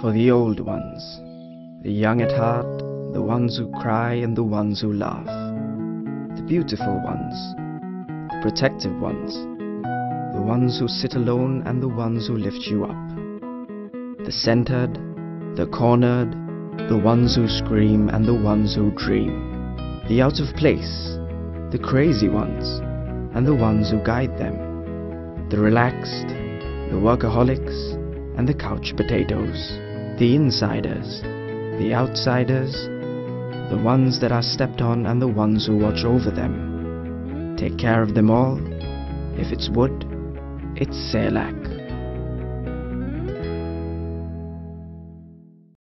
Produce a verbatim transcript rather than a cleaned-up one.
for the old ones, the young at heart, the ones who cry and the ones who laugh, the beautiful ones, the protective ones, the ones who sit alone and the ones who lift you up, the centered, the cornered, the ones who scream and the ones who dream, the out of place, the crazy ones, and the ones who guide them, the relaxed, the workaholics, and the couch potatoes, the insiders, the outsiders, the ones that are stepped on and the ones who watch over them. Take care of them all. If it's wood, it's Selak.